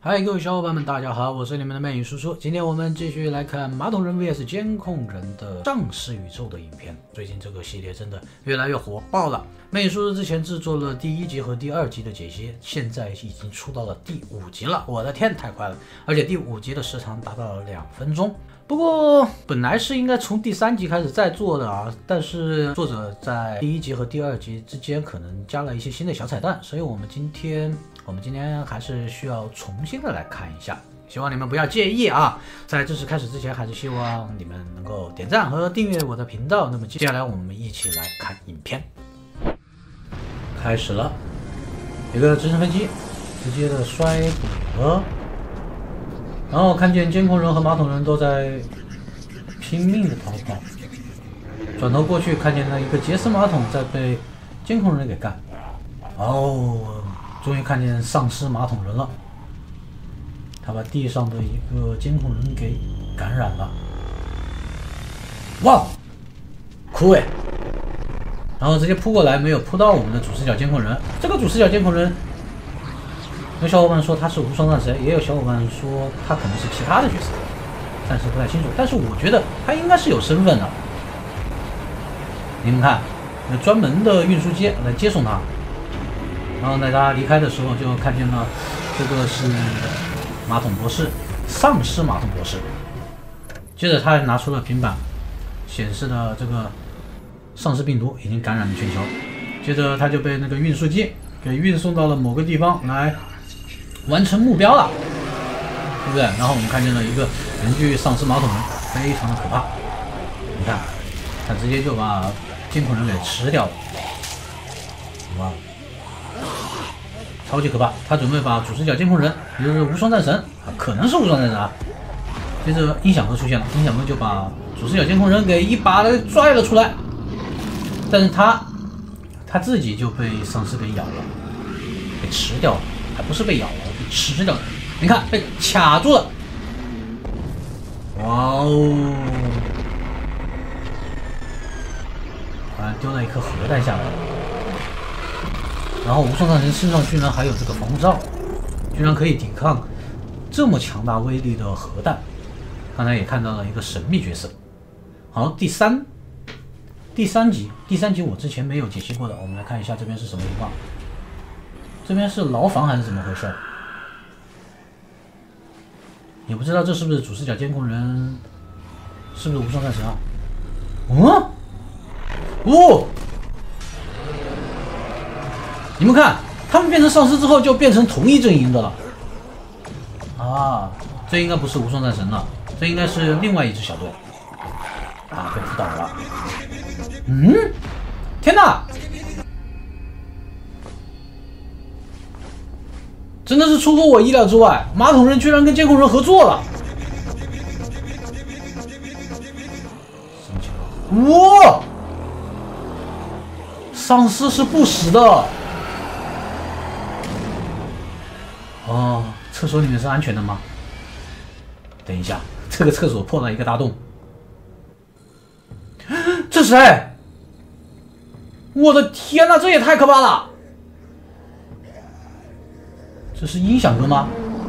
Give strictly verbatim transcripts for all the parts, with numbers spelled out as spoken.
嗨，各位小伙伴们，大家好，我是你们的魅影叔叔。今天我们继续来看马桶人 V S 监控人的丧尸宇宙的影片。最近这个系列真的越来越火爆了。魅影叔叔之前制作了第一集和第二集的解析，现在已经出到了第五集了。我的天，太快了！而且第五集的时长达到了两分钟。不过本来是应该从第三集开始再做的啊，但是作者在第一集和第二集之间可能加了一些新的小彩蛋，所以我们今天我们今天还是需要重新的来看一下，希望你们不要介意啊。在正式开始之前，还是希望你们能够点赞和订阅我的频道。那么接下来我们一起来看影片，开始了，一个直升飞机直接的摔毁了。然后看见监控人和马桶人都在拼命的逃跑，转头过去看见那一个杰斯马桶在被监控人给干。哦，终于看见丧尸马桶人了，他把地上的一个监控人给感染了。哇，酷诶！然后直接扑过来，没有扑到我们的主视角监控人。这个主视角监控人，有小伙伴说他是无双战神，也有小伙伴说他可能是其他的角色，暂时不太清楚。但是我觉得他应该是有身份的。你们看，有专门的运输机来接送他。然后在他离开的时候，就看见了这个是马桶博士，丧尸马桶博士。接着他还拿出了平板，显示的这个丧尸病毒已经感染了全球。接着他就被那个运输机给运送到了某个地方来完成目标了，对不对？然后我们看见了一个人具丧尸马桶人，非常的可怕。你看，他直接就把监控人给吃掉了，哇，超级可怕！他准备把主视角监控人，也就是无双战神啊，可能是无双战神啊。接着音响哥出现了，音响哥就把主视角监控人给一把的拽了出来，但是他他自己就被丧尸给咬了，给吃掉了，还不是被咬了，被吃掉了。你看，被卡住了。哇哦！好像丢了一颗核弹下来。然后无双战神身上居然还有这个防护罩，居然可以抵抗这么强大威力的核弹。刚才也看到了一个神秘角色。好，第三第三集，第三集我之前没有解析过的，我们来看一下这边是什么情况。这边是牢房还是怎么回事？也不知道这是不是主视角监控人，是不是无双战神啊？哦，哦，你们看，他们变成丧尸之后就变成同一阵营的了。啊，这应该不是无双战神了，这应该是另外一支小队。啊，被扑倒了。嗯，天哪！真的是出乎我意料之外，马桶人居然跟监控人合作了。什么情况？哇！丧尸是不死的。哦，厕所里面是安全的吗？等一下，这个厕所破了一个大洞。这谁？我的天哪，这也太可怕了！这是音响哥吗？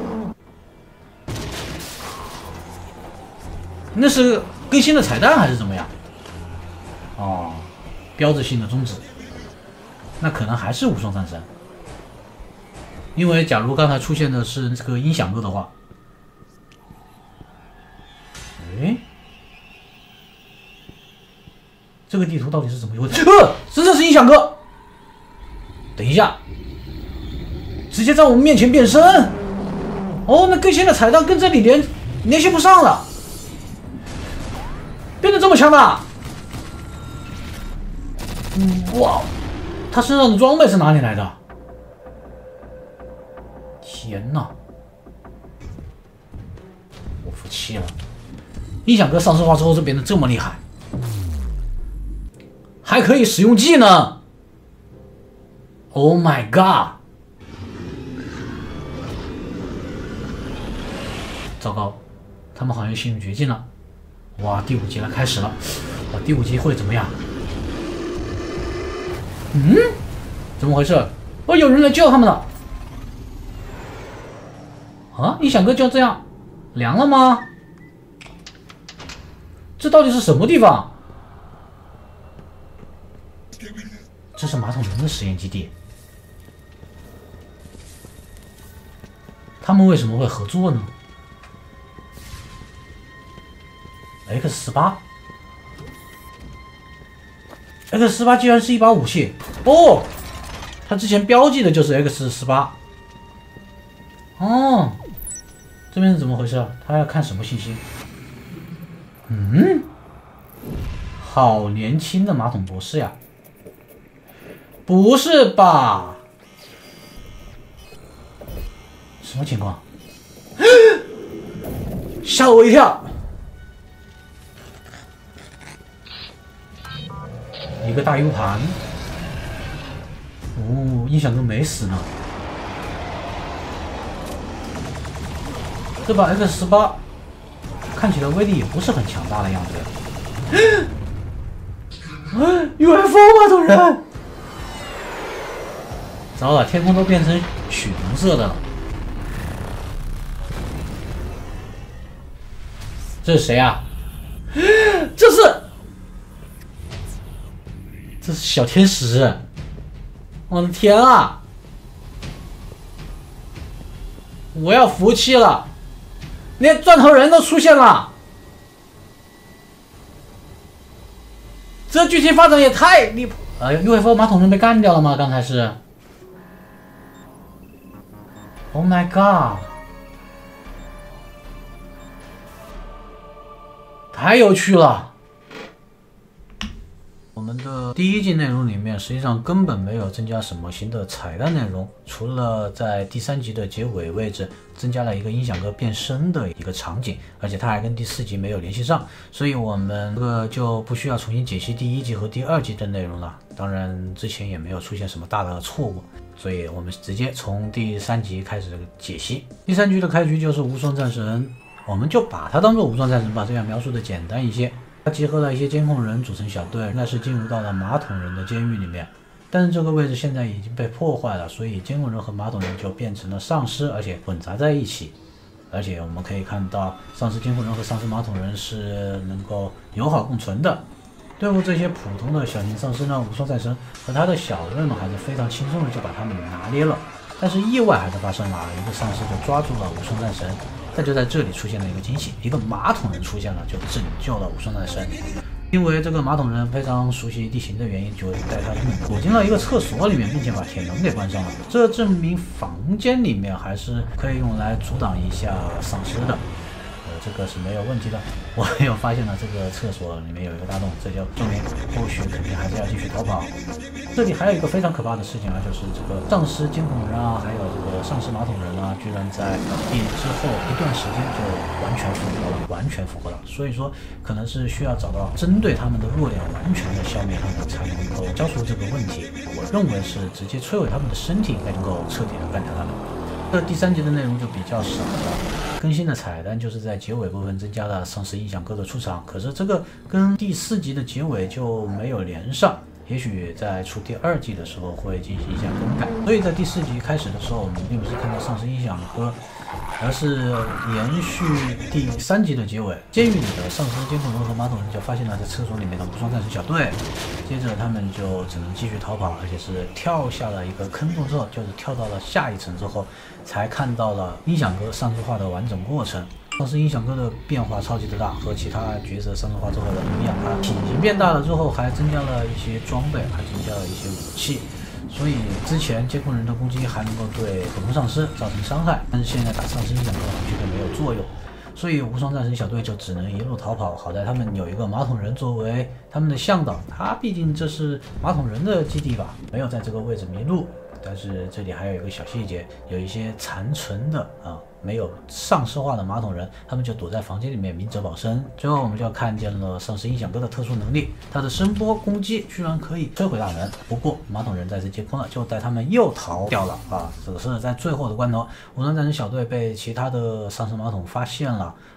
那是更新的彩蛋还是怎么样？哦，标志性的终止，那可能还是无双战神。因为假如刚才出现的是这个音响哥的话，哎，这个地图到底是怎么一回事？呃，真的是音响哥！等一下。直接在我们面前变身，哦，那更新的彩蛋跟这里连联系不上了，变得这么强大，哇，他身上的装备是哪里来的？天哪，我服气了！音响哥丧尸化之后就变得这么厉害，还可以使用技能 ！Oh my god！糟糕，他们好像陷入绝境了。哇，第五集了，开始了。哇，第五集会怎么样？嗯，怎么回事？哦，有人来救他们了。 啊，音响哥就这样凉了吗？这到底是什么地方？这是马桶人的实验基地，他们为什么会合作呢 ？X 十八 X 十八居然是一把武器哦！他之前标记的就是 X 十八。哦，这边是怎么回事啊？他要看什么信息？嗯，好年轻的马桶博士呀！不是吧？什么情况？吓我一跳！一个大 U 盘，哦，音响都没死呢。这把 X 十八看起来威力也不是很强大的样子。U F O 马桶人！糟了，天空都变成血红色的了。这是谁啊？这是，这是小天使！我的天啊！我要服气了，连钻头人都出现了。这剧情发展也太离谱！呃 ，U F O 马桶人被干掉了吗？刚才是。Oh my god！ 太有趣了。我们的第一季内容里面，实际上根本没有增加什么新的彩蛋内容，除了在第三集的结尾位置增加了一个音响哥变身的一个场景，而且它还跟第四集没有联系上，所以我们这个就不需要重新解析第一集和第二集的内容了。当然，之前也没有出现什么大的错误，所以我们直接从第三集开始解析。第三局的开局就是无双战神，我们就把它当做无双战神吧，这样描述的简单一些。他结合了一些监控人组成小队，应该是进入到了马桶人的监狱里面，但是这个位置现在已经被破坏了，所以监控人和马桶人就变成了丧尸，而且混杂在一起。而且我们可以看到，丧尸监控人和丧尸马桶人是能够友好共存的。对付这些普通的小型丧尸呢，无双战神和他的小队们还是非常轻松的就把他们拿捏了。但是意外还是发生了，一个丧尸就抓住了无双战神。但就在这里出现了一个惊喜，一个马桶人出现了，就拯救了无双战神。因为这个马桶人非常熟悉地形的原因，就带他躲进了一个厕所里面，并且把铁门给关上了。这证明房间里面还是可以用来阻挡一下丧尸的。呃，这个是没有问题的。我又发现了这个厕所里面有一个大洞，这就说明后续肯定还是要继续逃跑。这里还有一个非常可怕的事情啊，就是这个丧尸监控人啊，还有这个丧尸马桶人啊，居然在地之后一段时间就完全复活了，完全复活了。所以说，可能是需要找到针对他们的弱点，完全的消灭他们，才能够消除这个问题。我认为是直接摧毁他们的身体，才能够彻底的干掉他们。这第三集的内容就比较少了，更新的彩蛋就是在结尾部分增加了丧尸音响哥的出场，可是这个跟第四集的结尾就没有连上。也许在出第二季的时候会进行一下更改，所以在第四集开始的时候，我们并不是看到丧尸音响哥，而是延续第三集的结尾。监狱里的丧尸监控人和马桶人就发现了在厕所里面的无双战士小队，接着他们就只能继续逃跑，而且是跳下了一个坑洞之后，就是跳到了下一层之后，才看到了音响哥丧尸化的完整过程。丧尸音响哥的变化超级的大，和其他角色丧尸化之后的不一样，它体型变大了之后，还增加了一些装备，还增加了一些武器，所以之前监控人的攻击还能够对普通丧尸造成伤害，但是现在打丧尸音响哥绝对没有作用，所以无双战神小队就只能一路逃跑。好在他们有一个马桶人作为他们的向导，他毕竟这是马桶人的基地吧，没有在这个位置迷路。但是这里还有一个小细节，有一些残存的啊没有丧尸化的马桶人，他们就躲在房间里面明哲保身。最后我们就看见了丧尸音响哥的特殊能力，他的声波攻击居然可以摧毁大门。不过马桶人再次接空了，就带他们又逃掉了啊！只是在最后的关头，无双战神小队被其他的丧尸马桶发现了，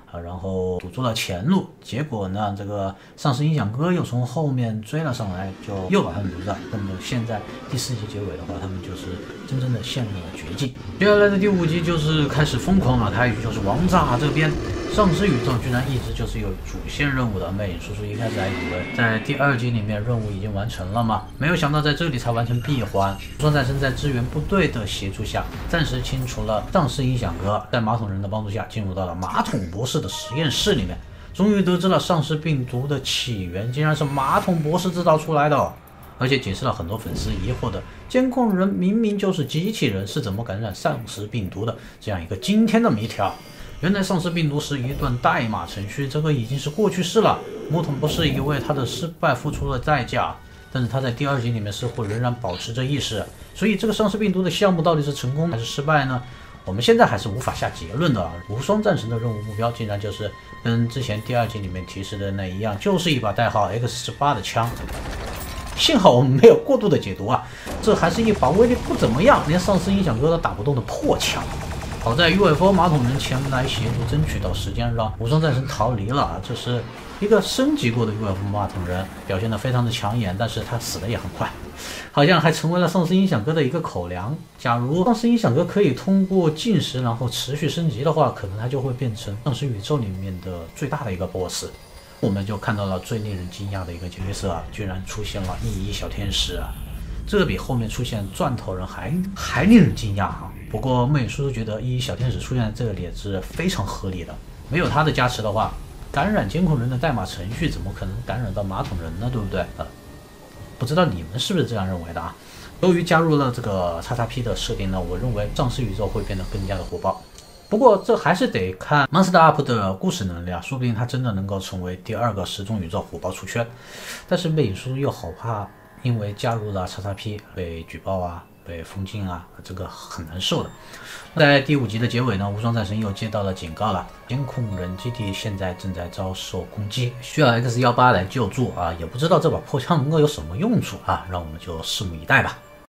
啊，然后堵住了前路。结果呢，这个丧尸音响哥又从后面追了上来，就又把他们堵住。那么现在第四集结尾的话，他们就是真正的陷入了绝境。接下来的第五集就是开始疯狂了，开局就是王炸这边。丧尸宇宙居然一直就是有主线任务的，魅影叔叔一开始还以为在第二集里面任务已经完成了嘛，没有想到在这里才完成闭环。无双战神在支援部队的协助下，暂时清除了丧尸音响哥，在马桶人的帮助下，进入到了马桶博士的实验室里面，终于得知了丧尸病毒的起源竟然是马桶博士制造出来的，而且解释了很多粉丝疑惑的监控人明明就是机器人，是怎么感染丧尸病毒的这样一个惊天的谜条。原来丧尸病毒是一段代码程序，这个已经是过去式了。木桶博士也为他的失败付出了代价，但是他在第二集里面似乎仍然保持着意识，所以这个丧尸病毒的项目到底是成功还是失败呢？我们现在还是无法下结论的。无双战神的任务目标竟然就是跟之前第二集里面提示的那一样，就是一把代号 X 十八 的枪。幸好我们没有过度的解读啊，这还是一把威力不怎么样，连丧尸音响哥都打不动的破枪。好在 U F O 马桶人前来协助争取到时间，让无双战神逃离了啊！这是一个升级过的 U F O 马桶人，表现得非常的抢眼，但是他死的也很快，好像还成为了丧尸音响哥的一个口粮。假如丧尸音响哥可以通过进食然后持续升级的话，可能他就会变成丧尸宇宙里面的最大的一个 B O S S。我们就看到了最令人惊讶的一个角色啊，居然出现了异一小天使啊！这个比后面出现钻头人还还令人惊讶哈。不过魅影叔叔觉得异一小天使出现在这个里是非常合理的，没有他的加持的话，感染监控人的代码程序怎么可能感染到马桶人呢？对不对？呃，不知道你们是不是这样认为的啊？由于加入了这个 X X P 的设定呢，我认为丧尸宇宙会变得更加的火爆。不过这还是得看 Monster Up 的故事能力啊，说不定他真的能够成为第二个时钟宇宙火爆出圈。但是魅影叔叔又好怕因为加入了 X X P 被举报啊，被封禁啊，这个很难受的。在第五集的结尾呢，无双战神又接到了警告了，监控人基地现在正在遭受攻击，需要 X 十八 来救助啊，也不知道这把破枪能够有什么用处啊，让我们就拭目以待吧。